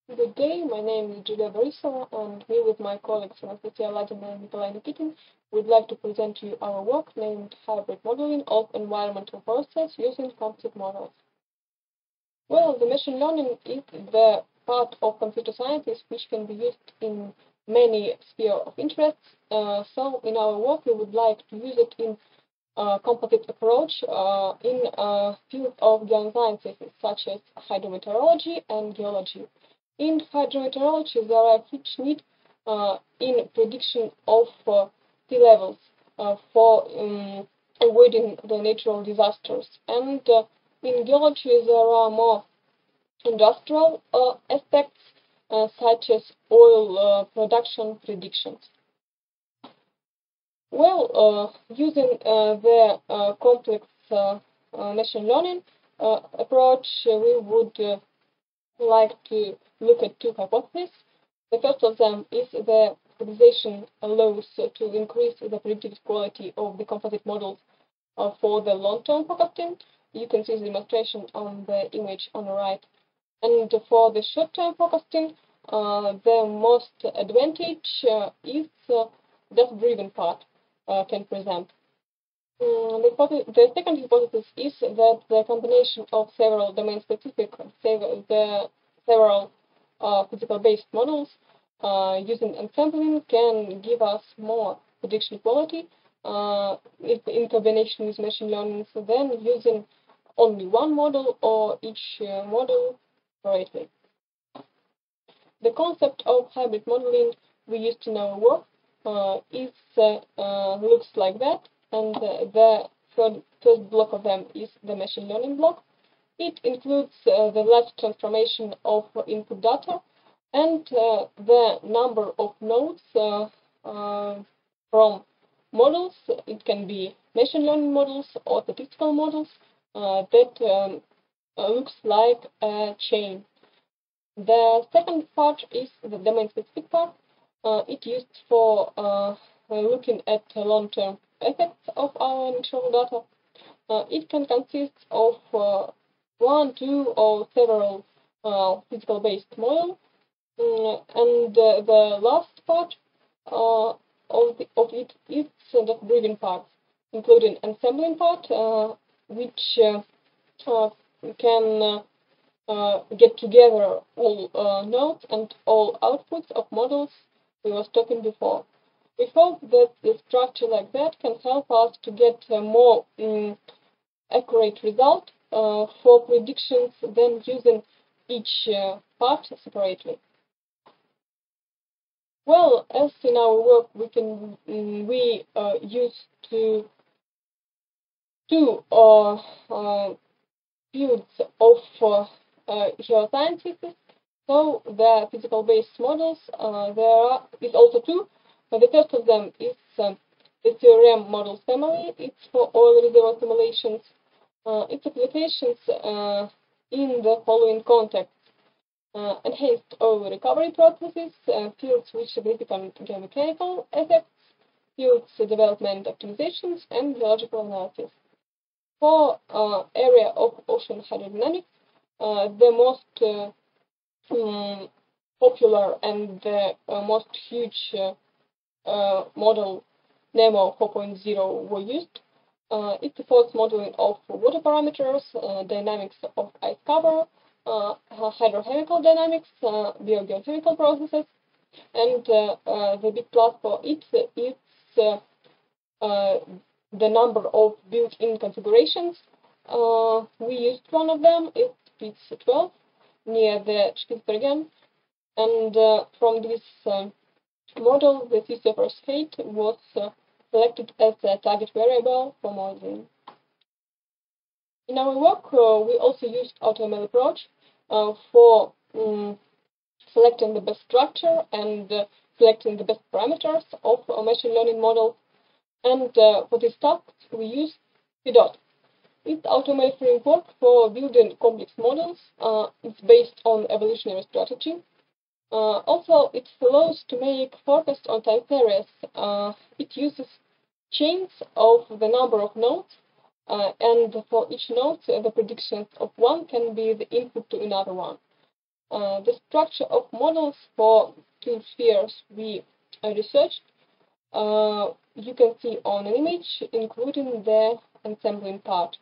Good day, my name is Julia Borisova, and me with my colleagues Anastasia Ladina and Nikolai Nikitin would like to present to you our work named Hybrid Modeling of Environmental Process using Composite Models. Well, the machine learning is the part of computer science which can be used in many spheres of interest. So in our work, we would like to use it in a composite approach in field of geosciences such as hydrometeorology and geology. In hydrometeorology, there are huge need in prediction of sea levels for avoiding the natural disasters. And in geology, there are more industrial aspects such as oil production predictions. Well, using the complex machine learning approach, we would like to look at two hypotheses. The first of them is the optimization allows to increase the predictive quality of the composite models for the long-term forecasting. You can see the demonstration on the image on the right. And for the short-term forecasting, the most advantage is data-driven part can present. The second hypothesis is that the combination of several domain-specific, several physical-based models using ensembling can give us more prediction quality in combination with machine learning than using only one model or each model separately. The concept of hybrid modeling we used in our work looks like that, and the first block of them is the machine learning block. It includes the last transformation of input data and the number of nodes from models. It can be machine learning models or statistical models that looks like a chain. The second part is the domain-specific part. It's used for looking at long-term effects of our natural data. It can consist of one, two, or several physical-based models. And the last part of it is the breathing part, including ensembling part, which can get together all nodes and all outputs of models we was talking before. We hope that the structure like that can help us to get a more accurate result for predictions than using each part separately. Well, as in our work, we use two fields of geosciences. So the physical-based models, there is also two. The first of them is the theorem models family. It's for oil reservoir simulations. Its applications in the following contexts: enhanced oil recovery processes, fields which significant geomechanical effects, fields development optimizations, and geological analysis. For area of ocean hydrodynamics, the most popular and the most huge model NEMO 4.0 were used. It supports modeling of water parameters, dynamics of ice cover, hydrochemical dynamics, biogeochemical processes, and the big plus for it is the number of built-in configurations. We used one of them, it's 12, near the Spitsbergen, and from this model, the CCFR's fate was selected as a target variable for modeling. In our work, we also used AutoML approach for selecting the best structure and selecting the best parameters of a machine learning model. And for this task, we used PDOT. It's AutoML framework for building complex models. It's based on evolutionary strategy. Also, it allows to make forecasts on time series. It uses chains of the number of nodes, and for each node, the predictions of one can be the input to another one. The structure of models for two spheres we researched you can see on an image, including the ensembling part.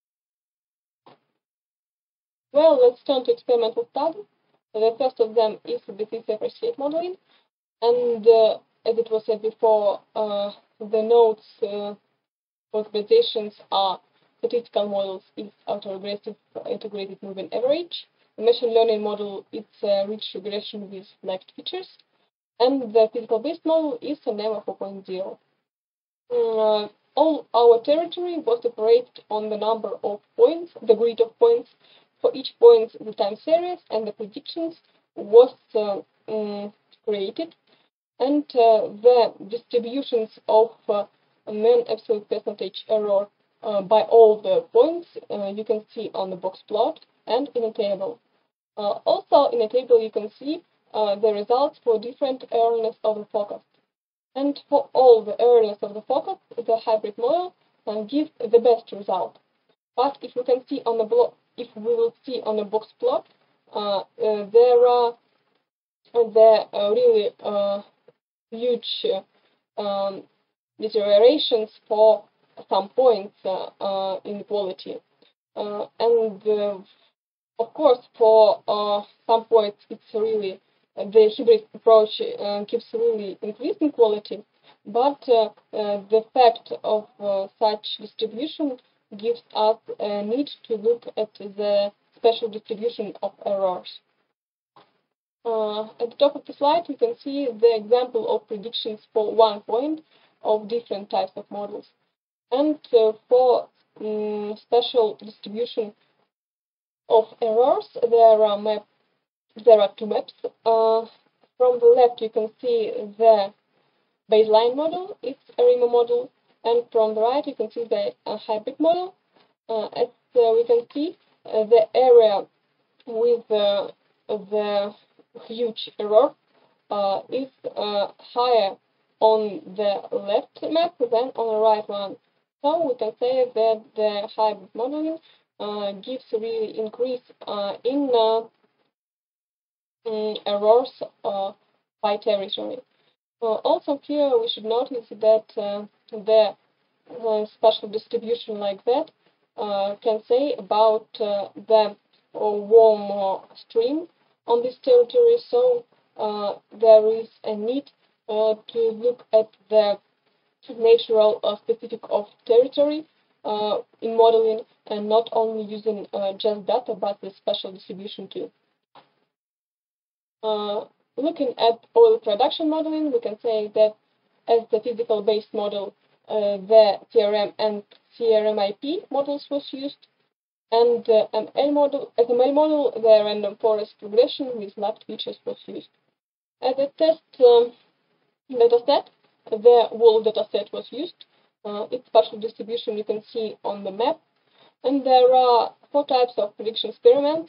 Well, let's turn to experimental study. The first of them is the CCFR modeling, and as it was said before, the nodes for presentations are statistical models is autoregressive integrated moving average. The machine learning model is a rich regression with select features, and the physical-based model is a NEMA 4.0. All our territory was separated on the number of points, the grid of points. For each point, the time series and the predictions was created, and the distributions of mean absolute percentage error by all the points you can see on the box plot and in a table. Also, in a table you can see the results for different errorness of the forecast. And for all the errors of the forecast, the hybrid model gives the best result. But if we can see on the will see on the box plot, there are really huge deteriorations for some points in quality, and of course for some points it's really the hybrid approach keeps really increasing quality, but the fact of such distribution gives us a need to look at the special distribution of errors. At the top of the slide, you can see the example of predictions for one point of different types of models. And for special distribution of errors, there are two maps. From the left, you can see the baseline model, it's a ARIMA model, and from the right, you can see the hybrid model. As we can see, the area with the huge error is higher on the left map than on the right one. So we can say that the hybrid modeling gives really increase in errors by territory. Also here we should notice that the special distribution like that can say about the warm stream on this territory, so there is a need to look at the natural specific of territory in modeling, and not only using just data but the special distribution too. Looking at oil production modeling, we can say that as the physical-based model, the TRM and CRMIP models was used, and ML model, as a ML model, the random forest regression with lagged features was used. As a test dataset, the whole dataset was used. Its spatial distribution you can see on the map, and there are 4 types of prediction experiments.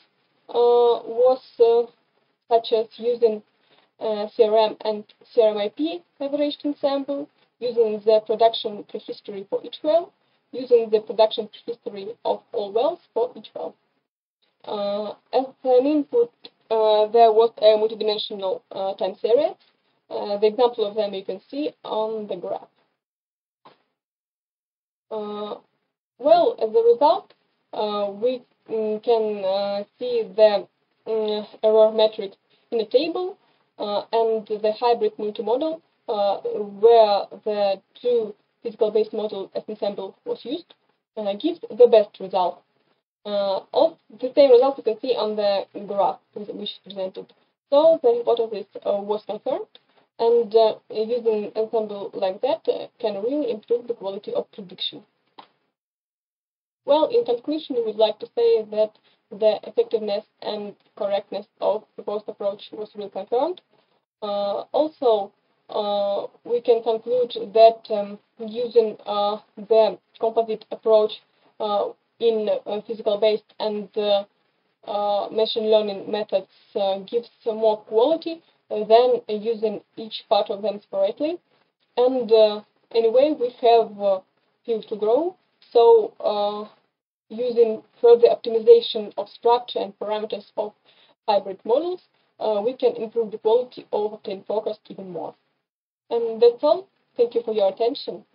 Such as using CRM and CRMIP averaged ensemble, using the production prehistory for each well, using the production prehistory of all wells for each well. As an input, there was a multidimensional time series. The example of them you can see on the graph. Well, as a result, we can see the error metrics in a table, and the hybrid multimodal, where the 2 physical-based model as ensemble was used, gives the best result. Of the same result you can see on the graph which is presented. So the hypothesis was confirmed, and using ensemble like that can really improve the quality of prediction. Well, in conclusion, we would like to say that the effectiveness and correctness of the proposed approach was really confirmed. Also, we can conclude that using the composite approach in physical-based and machine learning methods gives more quality than using each part of them separately. And anyway, we have field to grow, so using further optimization of structure and parameters of hybrid models, we can improve the quality of obtained forecast even more. And that's all. Thank you for your attention.